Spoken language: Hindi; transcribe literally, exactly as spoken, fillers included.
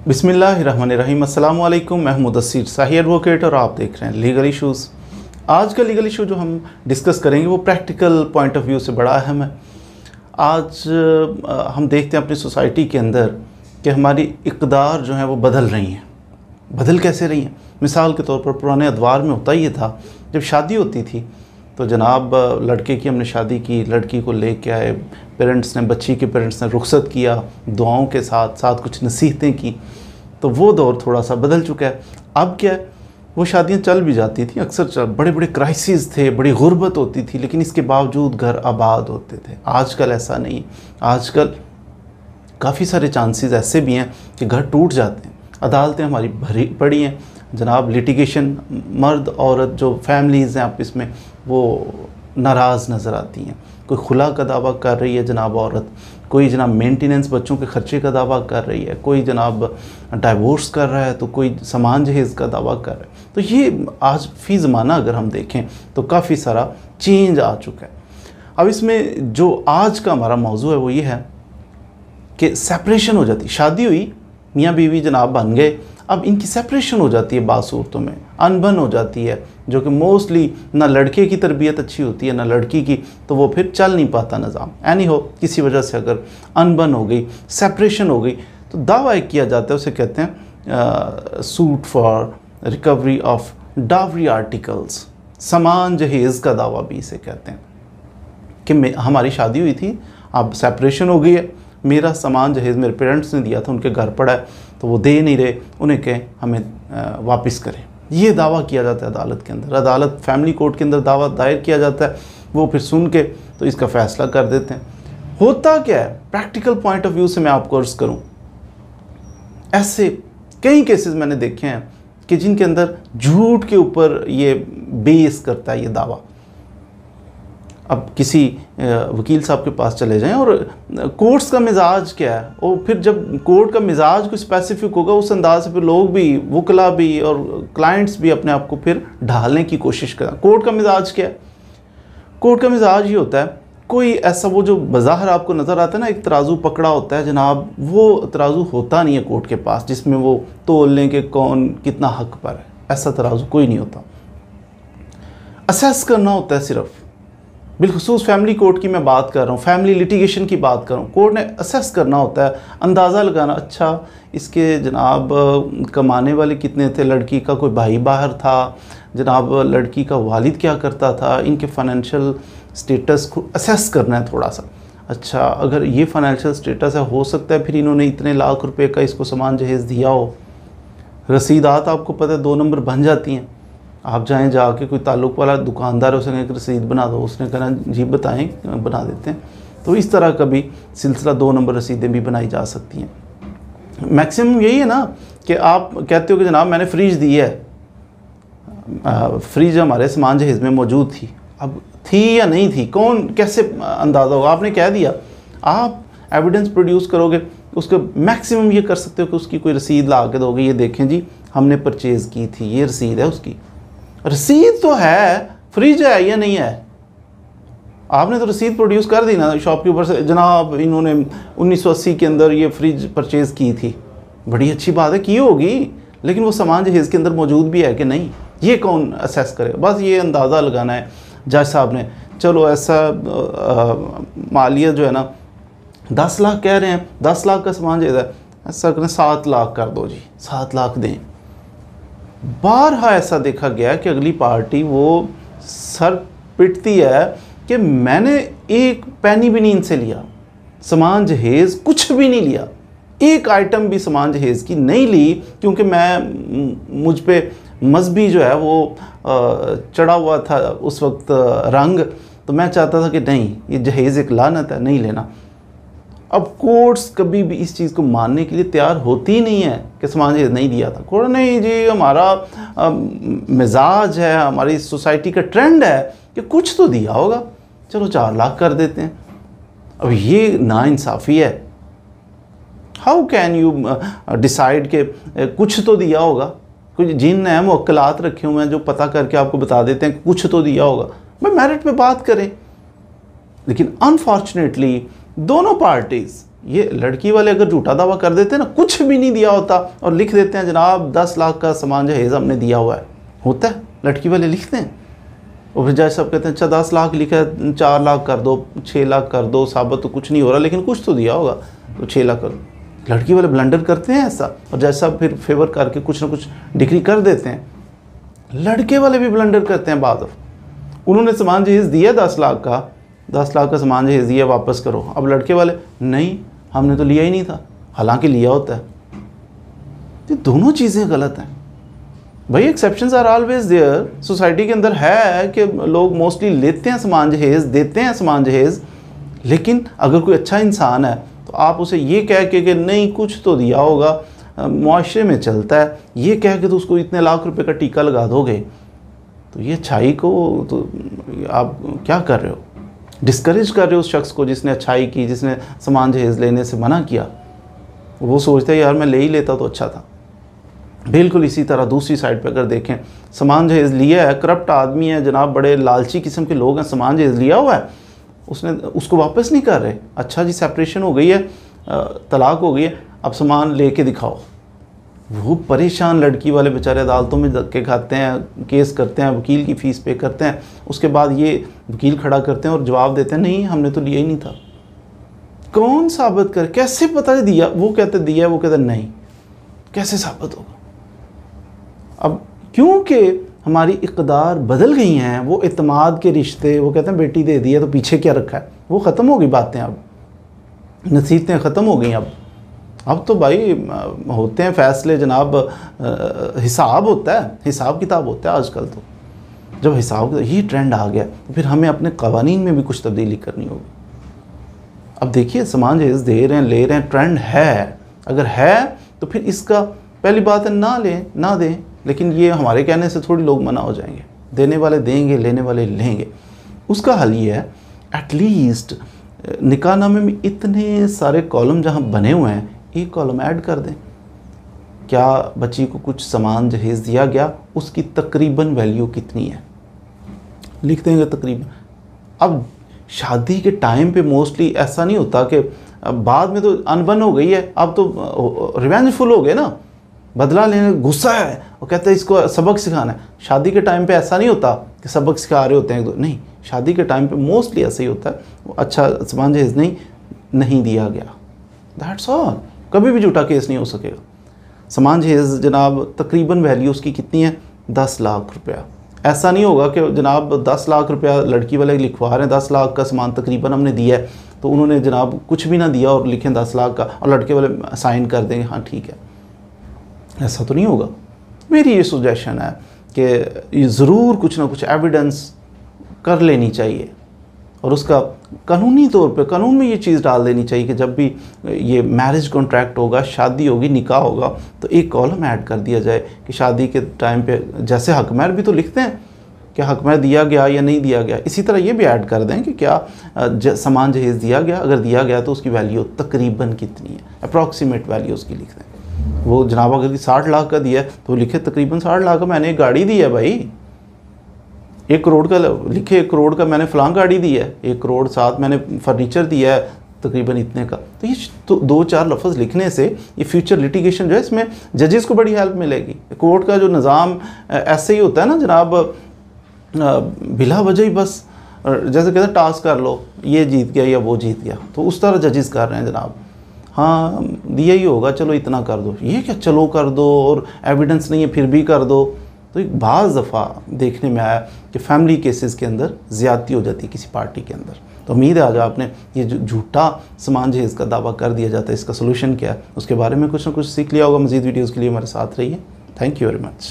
बिस्मिल्लाहिर्रहमानिर्रहीम। अस्सलामु अलैकुम। मैं मुदस्सिर शाही एडवोकेट और आप देख रहे हैं लीगल इश्यूज़। आज का लीगल इशू जो हम डिस्कस करेंगे वो प्रैक्टिकल पॉइंट ऑफ व्यू से बड़ा अहम है। आज हम देखते हैं अपनी सोसाइटी के अंदर कि हमारी इक़दार जो है वो बदल रही हैं। बदल कैसे रही हैं? मिसाल के तौर पर पुराने अदवार में होता ये था, जब शादी होती थी तो जनाब लड़के की हमने शादी की, लड़की को ले के आए, पेरेंट्स ने, बच्ची के पेरेंट्स ने रुखसत किया, दुआओं के साथ साथ कुछ नसीहतें की, तो वो दौर थोड़ा सा बदल चुका है। अब क्या है, वो शादियां चल भी जाती थी, अक्सर चल, बड़े बड़े क्राइसिस थे, बड़ी गुर्बत होती थी, लेकिन इसके बावजूद घर आबाद होते थे। आजकल ऐसा नहीं। आजकल काफ़ी सारे चांसेस ऐसे भी हैं कि घर टूट जाते हैं। अदालतें हमारी भरी पड़ी हैं जनाब, लिटिगेशन, मर्द औरत जो फैमिलीज़ हैं आप इसमें वो नाराज़ नज़र आती हैं। कोई खुला का दावा कर रही है जनाब औरत, कोई जनाब मेंटेनेंस बच्चों के खर्चे का दावा कर रही है, कोई जनाब डाइवोर्स कर रहा है, तो कोई सामान जहेज़ का दावा कर रहा है। तो ये आज फ़ी ज़माना अगर हम देखें तो काफ़ी सारा चेंज आ चुका है। अब इसमें जो आज का हमारा मौजू है वो ये है कि सेपरेशन हो जाती, शादी हुई, मियाँ बीवी जनाब बन गए, अब इनकी सेपरेशन हो जाती है, बात सूरतों में अनबन हो जाती है, जो कि मोस्टली ना लड़के की तरबियत अच्छी होती है ना लड़की की, तो वो फिर चल नहीं पाता निज़ाम। एनी हो, किसी वजह से अगर अनबन हो गई, सेपरेशन हो गई, तो दावा एक किया जाता है, उसे कहते हैं suit for recovery of dowry articles, समान जहेज़ का दावा भी इसे कहते हैं कि हमारी शादी हुई थी, अब सेपरेशन हो गई है, मेरा सामान जहेज़ मेरे पेरेंट्स ने दिया था, उनके घर पड़ा है, तो वो दे नहीं रहे, उन्हें कहें हमें वापस करें। ये दावा किया जाता है अदालत के अंदर। अदालत फैमिली कोर्ट के अंदर दावा दायर किया जाता है, वो फिर सुन के तो इसका फ़ैसला कर देते हैं। होता क्या है, प्रैक्टिकल पॉइंट ऑफ व्यू से मैं आपको अर्ज़ करूँ, ऐसे कई केसेस मैंने देखे हैं कि जिनके अंदर झूठ के ऊपर ये बेस करता है ये दावा। अब किसी वकील साहब के पास चले जाएं और कोर्ट्स का मिजाज क्या है, और फिर जब कोर्ट का मिजाज कोई स्पेसिफिक होगा उस अंदाज से फिर लोग भी, वकला भी और क्लाइंट्स भी अपने आप को फिर ढालने की कोशिश करें। कोर्ट का मिजाज क्या है? कोर्ट का मिजाज ये होता है, कोई ऐसा वो जो बाज़ाहिर आपको नज़र आता है ना, एक तराजू पकड़ा होता है जनाब, वो तराजू होता नहीं है कोर्ट के पास जिसमें वो तोल लें कि कौन कितना हक पर है। ऐसा तराजू कोई नहीं होता। असेस करना होता है सिर्फ, बिलखुसूस फैमिली कोर्ट की मैं बात कर रहा हूँ, फैमिली लिटिगेशन की बात कर रहा हूँ। कोर्ट ने असेस करना होता है, अंदाज़ा लगाना, अच्छा इसके जनाब कमाने वाले कितने थे, लड़की का कोई भाई बाहर था जनाब, लड़की का वालिद क्या करता था, इनके फाइनेंशियल स्टेटस को असेस करना है थोड़ा सा। अच्छा अगर ये फाइनेंशियल स्टेटस है, हो सकता है फिर इन्होंने इतने लाख रुपए का इसको सामान जहेज़ दिया हो। रसीदात आपको पता है दो नंबर बन जाती हैं। आप जाएं, जाके कोई ताल्लुक़ वाला दुकानदार है, उसने एक रसीद बना दो, उसने कहना जी बताएं, बना देते हैं। तो इस तरह का भी सिलसिला, दो नंबर रसीदें भी बनाई जा सकती हैं। मैक्सिमम यही है ना कि आप कहते हो कि जनाब मैंने फ्रिज दी है, फ्रिज हमारे सामान जहेज़ में मौजूद थी। अब थी या नहीं थी, कौन कैसे अंदाज़ा होगा? आपने कह दिया, आप एविडेंस प्रोड्यूस करोगे, उसको मैक्सिमम ये कर सकते हो कि उसकी कोई रसीद ला के दोगे, ये देखें जी हमने परचेज़ की थी, ये रसीद है उसकी। रसीद तो है, फ्रिज है या नहीं है, आपने तो रसीद प्रोड्यूस कर दी ना शॉपकीपर से, जनाब इन्होंने उन्नीस सौ अस्सी के अंदर ये फ्रिज परचेज़ की थी। बड़ी अच्छी बात है, की होगी, लेकिन वो सामान जहेज़ के अंदर मौजूद भी है कि नहीं, ये कौन असेस करेगा? बस ये अंदाज़ा लगाना है जज साहब ने। चलो ऐसा मालिया जो है ना दस लाख कह रहे हैं, दस लाख का सामान जहेज़ है, ऐसा करें सात लाख कर दो जी, सात लाख दें। बारहा ऐसा देखा गया कि अगली पार्टी वो सर पिटती है कि मैंने एक पैनी भी नहीं इनसे लिया, सामान जहेज़ कुछ भी नहीं लिया, एक आइटम भी सामान जहेज़ की नहीं ली, क्योंकि मैं मुझ पे मजहबी जो है वो चढ़ा हुआ था उस वक्त रंग, तो मैं चाहता था कि नहीं ये जहेज़ एक लानत है, नहीं लेना। अब कोर्ट्स कभी भी इस चीज़ को मानने के लिए तैयार होती ही नहीं है कि सामान जहेज़ नहीं दिया था। कोर्ट नहीं जी, हमारा मिजाज है, हमारी सोसाइटी का ट्रेंड है कि कुछ तो दिया होगा, चलो चार लाख कर देते हैं। अब ये नाइंसाफ़ी है। हाउ कैन यू डिसाइड कि कुछ तो दिया होगा? कुछ जिन है मुवक्किलात रखे हुए हैं जो पता करके आपको बता देते हैं कि कुछ तो दिया होगा, भाई मेरिट पे बात करें। लेकिन अनफॉर्चुनेटली दोनों पार्टीज़ ये लड़की वाले अगर झूठा दावा कर देते हैं ना, कुछ भी नहीं दिया होता और लिख देते हैं जनाब दस लाख का सामान जहेज़ हमने दिया हुआ है, होता है लड़की वाले लिखते हैं। और फिर जज साहब कहते हैं अच्छा दस लाख लिखा है, चार लाख कर दो, छः लाख कर दो, साबित तो कुछ नहीं हो रहा लेकिन कुछ तो दिया होगा, तो छः लाख कर दो। लड़की वाले ब्लंडर करते हैं ऐसा, और जज साहब फिर फेवर करके कुछ ना कुछ डिग्री कर देते हैं। लड़के वाले भी ब्लंडर करते हैं बाद। उन्होंने सामान जहेज़ दिया दस लाख का, दस लाख का सामान जहेज़ दिया, वापस करो। अब लड़के वाले नहीं, हमने तो लिया ही नहीं था, हालांकि लिया होता है। ये दोनों चीज़ें गलत हैं भाई। Exceptions are always there. Society के अंदर है कि लोग मोस्टली लेते हैं सामान जहेज़, देते हैं सामान जहेज़, लेकिन अगर कोई अच्छा इंसान है तो आप उसे ये कह के कि नहीं कुछ तो दिया होगा, मुआशरे में चलता है, ये कह के तो उसको इतने लाख रुपए का टीका लगा दोगे, तो ये अच्छाई को तो आप क्या कर रहे हो? डिस्करेज कर रहे हो उस शख्स को जिसने अच्छाई की, जिसने सामान जहेज़ लेने से मना किया। वो सोचते हैं यार मैं ले ही लेता तो अच्छा था। बिल्कुल इसी तरह दूसरी साइड पे अगर देखें, सामान जहेज़ लिया है, करप्ट आदमी है जनाब, बड़े लालची किस्म के लोग हैं, सामान जहेज़ लिया हुआ है, उसने उसको वापस नहीं कर रहे। अच्छा जी सेपरेशन हो गई है, तलाक हो गई है, अब सामान लेके दिखाओ। वो परेशान लड़की वाले बेचारे अदालतों में धक्के खाते हैं, केस करते हैं, वकील की फ़ीस पे करते हैं, उसके बाद ये वकील खड़ा करते हैं और जवाब देते हैं नहीं हमने तो लिया ही नहीं था। कौन साबित करे? कैसे पता है दिया? वो कहते दिया, वो कहते नहीं, कैसे साबित होगा? अब क्योंकि हमारी इक़दार बदल गई हैं, वो इत्माद के रिश्ते, वो कहते हैं बेटी दे दी है तो पीछे क्या रखा है, वो ख़त्म हो गई बातें, अब नसीहतें ख़त्म हो गई। अब अब तो भाई होते हैं फ़ैसले जनाब, हिसाब होता है, हिसाब किताब होता है आजकल। तो जब हिसाब ही ट्रेंड आ गया तो फिर हमें अपने कवानीन में भी कुछ तब्दीली करनी होगी। अब देखिए सामान जहेज़ दे रहे हैं, ले रहे हैं, ट्रेंड है, अगर है तो फिर इसका पहली बात है ना लें ना दें, लेकिन ये हमारे कहने से थोड़ी लोग मना हो जाएंगे। देने वाले देंगे, लेने वाले लेंगे। उसका हल ये है एटलीस्ट निकाहनामे में इतने सारे कॉलम जहाँ बने हुए हैं, एक कॉलम ऐड कर दें। क्या बच्ची को कुछ सामान जहेज़ दिया गया, उसकी तकरीबन वैल्यू कितनी है, लिख देंगे तकरीबन। अब शादी के टाइम पे मोस्टली ऐसा नहीं होता कि बाद में तो अनबन हो गई है, अब तो रिवेंजफुल हो गए ना, बदला लेने, गुस्सा है, वो कहते हैं इसको सबक सिखाना है। शादी के टाइम पे ऐसा नहीं होता कि सबक सिखा रहे होते हैं, नहीं, शादी के टाइम पे मोस्टली ऐसा ही होता है, वो अच्छा सामान जहेज़ नहीं नहीं दिया गया, दैट्स ऑल। कभी भी झूठा केस नहीं हो सकेगा। सामान जहेज़ जनाब तकरीबन वैल्यू उसकी कितनी है, दस लाख रुपया। ऐसा नहीं होगा कि जनाब दस लाख रुपया लड़की वाले लिखवा रहे हैं, दस लाख का सामान तकरीबन हमने दिया है, तो उन्होंने जनाब कुछ भी ना दिया और लिखें दस लाख का, और लड़के वाले साइन कर देंगे हाँ ठीक है। ऐसा तो नहीं होगा। मेरी ये सुजेशन है कि ज़रूर कुछ ना कुछ एविडेंस कर लेनी चाहिए, और उसका कानूनी तौर पे कानून में ये चीज़ डाल देनी चाहिए कि जब भी ये मैरिज कॉन्ट्रैक्ट होगा, शादी होगी, निकाह होगा, तो एक कॉलम ऐड कर दिया जाए कि शादी के टाइम पे जैसे हकमहर भी तो लिखते हैं कि हकमहर दिया गया या नहीं दिया गया, इसी तरह ये भी ऐड कर दें कि क्या ज, सामान जहेज़ दिया गया, अगर दिया गया तो उसकी वैल्यू तकरीबन कितनी है, अप्रॉक्सीमेट वैल्यू उसकी लिख दें। वो जनाब अगर साठ लाख का दिया है तो लिखे तकरीबन साठ लाख का मैंने एक गाड़ी दी है भाई, एक करोड़ का लिखे एक करोड़ का मैंने फ़लाँ गाड़ी दी है, एक करोड़ साथ मैंने फर्नीचर दिया है तकरीबन इतने का। तो ये तो दो चार लफ्ज़ लिखने से ये फ्यूचर लिटिगेशन जो है इसमें जजेस को बड़ी हेल्प मिलेगी। कोर्ट का जो निज़ाम ऐसे ही होता है ना जनाब, बिला वजह ही बस जैसे कहते हैं टास्क कर लो, ये जीत गया या वो जीत गया, तो उस तरह जजेस कर रहे हैं जनाब। हाँ दिया ही होगा, चलो इतना कर दो, ये क्या चलो कर दो, और एविडेंस नहीं है फिर भी कर दो। तो एक बाज़ दफ़ा देखने में आया कि फैमिली केसेस के अंदर ज़्यादती हो जाती है किसी पार्टी के अंदर। तो उम्मीद है आज आपने ये जो झूठा सामान जहेज़ का दावा कर दिया जाता है, इसका सोल्यूशन क्या है, उसके बारे में कुछ ना कुछ सीख लिया होगा। मज़ीद वीडियोज़ के लिए हमारे साथ रहिए। Thank you very much.